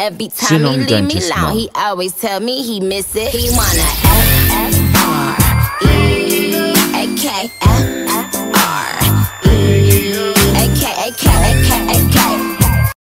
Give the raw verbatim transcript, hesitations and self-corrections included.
Every time he leave me alone, he always tell me he miss it. He wanna F, F,